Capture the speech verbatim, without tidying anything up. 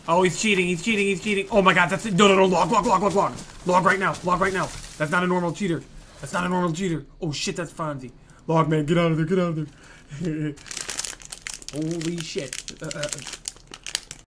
Oh, he's cheating, he's cheating, he's cheating. Oh my god, that's it. No, no, no, log, log, log, log, log. Log right now, log right now. That's not a normal cheater. That's not a normal cheater. Oh shit, that's Fonzie. Log, man, get out of there, get out of there. Holy shit. Uh, uh,